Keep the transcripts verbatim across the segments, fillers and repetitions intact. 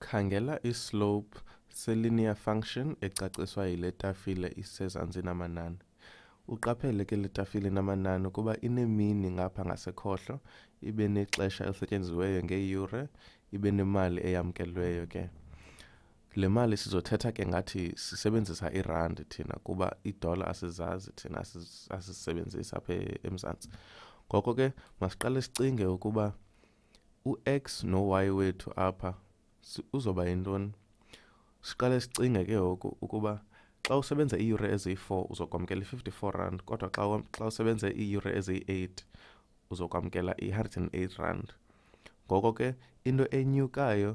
Khangela islope se-linear function ecaciswa yile tafile isezantsi namanani. Uqaphele ke le tafile namanani ukuba inemini ngapha ngasekhohlo, ibe nexesha elisetyenziweyo ngeeyure, ibe nemali eyamkelweyo ke. Le mali sizothetha ke ngathi sisebenzisa irandi thina kuba idola asizazi thina asisebenzisa apha eMzantsi. Ngoko ke masiqale sicinge ukuba u-x no-y wethu apha uzoba yintoni. Siqale sicinge ke ngoku ukuba xa usebenza iiyure eziyi-four uzokwamkela i-fifty-four rand, kodwa xa xa usebenza iiyure eziyi-eight uzokwamkela i-one hundred and eight rand. Ngoko ke into enyukayo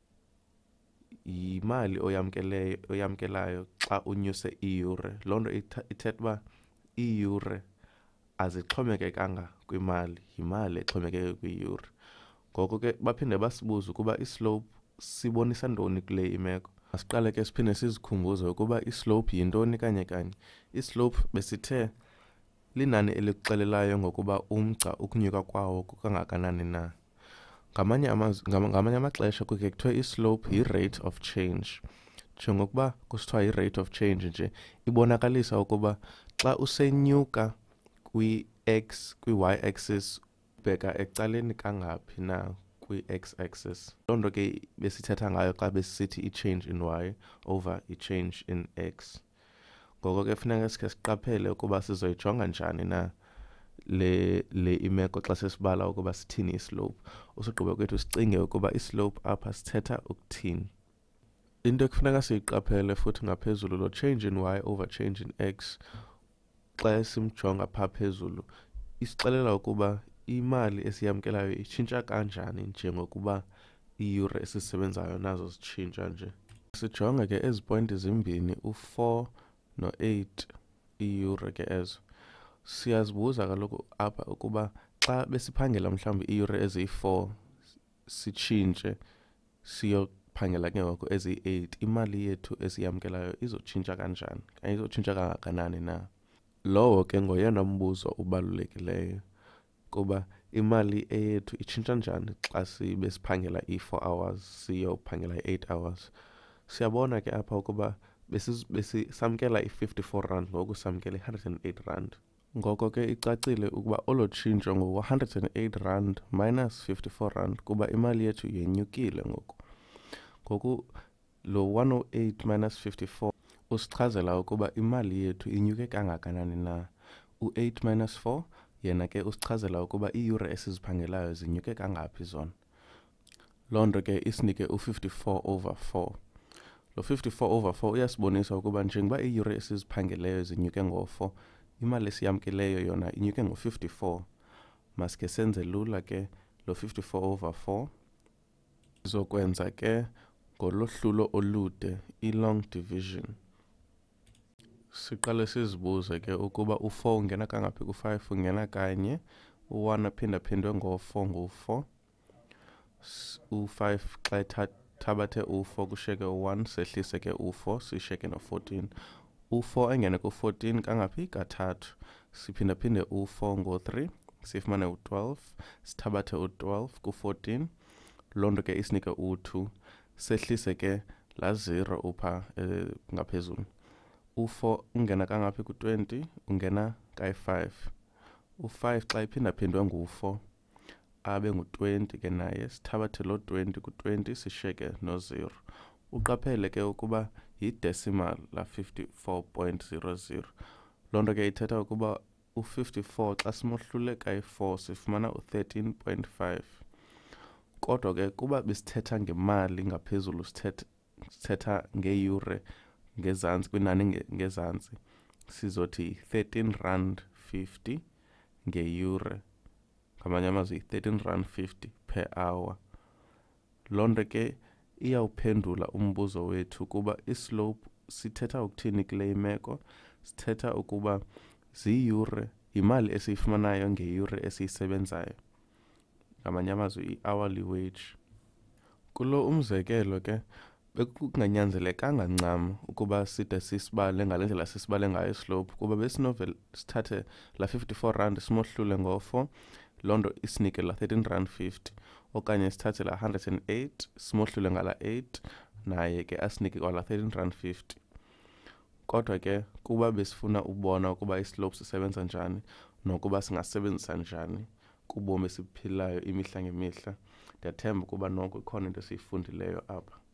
yimali oyamkeleyo oyamkelayo xa unyuse iiyure. Loo nto ithetha uba iiyure azixhomekekanga kwimali, yimali exhomekeke kwiiyure. Ngoko ke baphinde basibuze ukuba islope sibonisa ntoni kule imeko. Masiqale ke siphinde sizikhumbuze ukuba islope yintoni kanye kanye. Islope besithe linani elikuxelelayo ngokuba umgca ukunyuka kwawo kukangakanani na. Ngamanye ngamanye amaxesha kuke kuthiwe islope yi-rate of change. Njengokuba kusithiwa yi-rate of change nje, ibonakalisa ukuba xa usenyuka kwi-x, kwi-y axis, ubheka ecaleni kangaphi na kwi-x axis. Loo nto ke besithetha ngayo xa besisithi i-change in y over i-change in x. Ngoko ke funeka sikhe siqaphele ukuba sizoyijonga njani na le le imeko xa sesibala ukuba sithini islope. Usogqiba kwethu sicinge ukuba islope apha sithetha ukuthini. Into ekufuneka siyiqaphele futhi ngaphezulu, lo change in y over change in x, xa simjonga phaa phezulu isixelela ukuba imali esiyamkelayo itshintsha kanjani njengokuba iiyure esizisebenzayo nazo zitshintsha nje. Sijonge ke ezi pointi zimbini, u-four no-eight iiyure ke ezo. Siyazibuza kaloku apha ukuba xa besiphangela mhlawumbi iiyure eziyi-four sitshintshe siyophangela ke ngoku eziyi-eight, imali yethu esiyamkelayo izotshintsha kanjani, okanye izotshintsha kangakanani na. Lowo ke ngoyena mbuzo ubalulekileyo kuba imali eyethu itshintsha njani xa sibe siphangela i-four hours siyophangela i-eight hours. Siyabona ke apha ukuba besisamkela i-fifty-four rand ngoku samkela i-one hundred and eight rand. Ngoko ke icacile ukuba olo tshintsho ngu-one hundred and eight rand minus fifty-four rand kuba imali yethu yenyukile ngoku. Ngoku lo one oh eight minus fifty-four usichazela ukuba imali yethu inyuke kangakanani na. U-eight minus four yena ke usichazela ukuba iiyure esiziphangelayo zinyuke kangaphi zona. Loo nto ke isinike u-fifty-four over four. Lo fifty-four over four uyasibonisa ukuba njengoba iiyure esiziphangeleyo zinyuke ngo-four, imali esiyamkeleyo yona inyuke ngo-fifty-four. Maske senze lula ke lo fifty-four over four. Sizokwenza ke ngolohlulo olude, i-long division. Siqale sizibuze ke ukuba u-four ungena kangaphi ku-five, ungena kanye. U-one aphinda phindwe ngo-four ngu-four. U-five xa ethabathe u-four kushiyeke u-one, sehlise ke u-four, sishiyeke no-fourteen. U-four engene ku-fourteen kangaphi? Kathathu. Siphinda phinde u-four ngo-three, sifumane u-twelve. Sithabathe u-twelve ku-fourteen. Loo nto ke isinike u-two. Sehlise ke la zero upha ngaphezulu. U-four ungena kangaphi ku-twenty, ungena kayi-five. U-five xa iphinda phindwe ngu-four abe ngu-twenty ke naye. Sithabathe lo twenty ku-twenty sishiyeke no-zero. Uqaphele ke ukuba yi-decimal la fifty-four point zero zero. Loo nto ke ithetha ukuba u-fifty-four xa simohlule kayi-four sifumana u-thirteen point five. Kodwa ke kuba besithetha ngemali ngaphezulu, sithetha sithetha ngeeyure ngezantsi, kwinani ngezantsi, sizothi thirteen rand fifty ngeyure. Ngamanye amazwi thirteen rand fifty per hour. Loo nto ke iyawuphendula umbuzo wethu kuba islope sithetha ukuthini kule imeko. Sithetha ukuba ziiyure, yimali esiyifumanayo ngeyure esiyisebenzayo. Ngamanye amazwi i-hourly wage. Kulo umzekelo ke bekunganyanzelekanga ncam ukuba side sisibale ngale ndlela sisibale ngayo islope kuba besinovele sithathe la fifty-four rand simohlule ngo-four, loo nto isinike la thirteen rand fifty. okanye sithathe la one hundred and eight simohlule ngala eight naye ke asinike kwala thirteen rand fifty. Kodwa ke kuba besifuna ubona ukuba islope sisebenza njani nokuba singasebenzisa njani kubomi esiphilayo imihla ngemihla, ndiyathemba ukuba noko ikhona into esiyifundileyo apha.